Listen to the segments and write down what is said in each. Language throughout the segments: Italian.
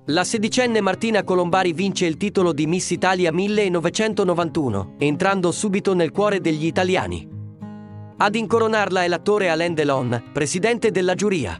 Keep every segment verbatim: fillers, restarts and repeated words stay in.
La sedicenne Martina Colombari vince il titolo di Miss Italia millenovecentonovantuno, entrando subito nel cuore degli italiani. Ad incoronarla è l'attore Alain Delon, presidente della giuria.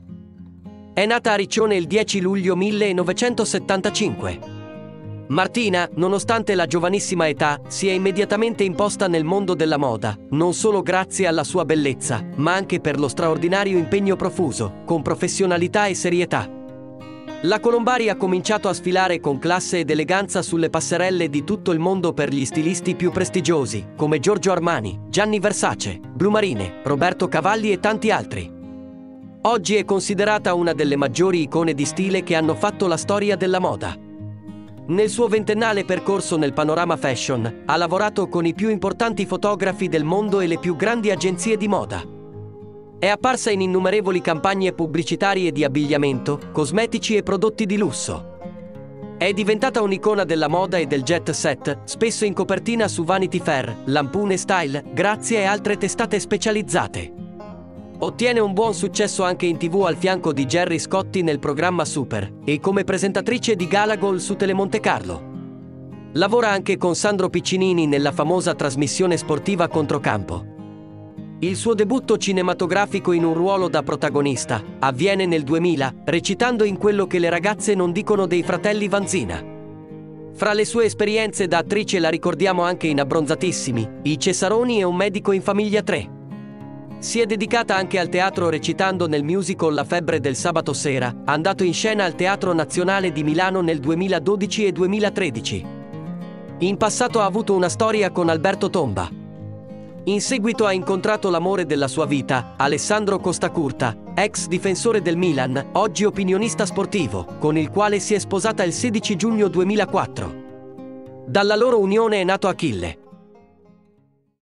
È nata a Riccione il dieci luglio millenovecentosettantacinque. Martina, nonostante la giovanissima età, si è immediatamente imposta nel mondo della moda, non solo grazie alla sua bellezza, ma anche per lo straordinario impegno profuso, con professionalità e serietà. La Colombari ha cominciato a sfilare con classe ed eleganza sulle passerelle di tutto il mondo per gli stilisti più prestigiosi, come Giorgio Armani, Gianni Versace, Blu Marine, Roberto Cavalli e tanti altri. Oggi è considerata una delle maggiori icone di stile che hanno fatto la storia della moda. Nel suo ventennale percorso nel panorama fashion, ha lavorato con i più importanti fotografi del mondo e le più grandi agenzie di moda. È apparsa in innumerevoli campagne pubblicitarie di abbigliamento, cosmetici e prodotti di lusso. È diventata un'icona della moda e del jet set, spesso in copertina su Vanity Fair, Lampoon e Style, Grazia e altre testate specializzate. Ottiene un buon successo anche in tivù al fianco di Gerry Scotti nel programma Super e come presentatrice di Galagol su Telemonte Carlo. Lavora anche con Sandro Piccinini nella famosa trasmissione sportiva Controcampo. Il suo debutto cinematografico in un ruolo da protagonista avviene nel duemila, recitando in Quello che le ragazze non dicono dei fratelli Vanzina. Fra le sue esperienze da attrice la ricordiamo anche in Abbronzatissimi, I Cesaroni e Un medico in famiglia tre. Si è dedicata anche al teatro recitando nel musical La febbre del sabato sera, andato in scena al Teatro Nazionale di Milano nel duemiladodici e duemilatredici. In passato ha avuto una storia con Alberto Tomba. In seguito ha incontrato l'amore della sua vita, Alessandro Costacurta, ex difensore del Milan, oggi opinionista sportivo, con il quale si è sposata il sedici giugno duemilaquattro. Dalla loro unione è nato Achille.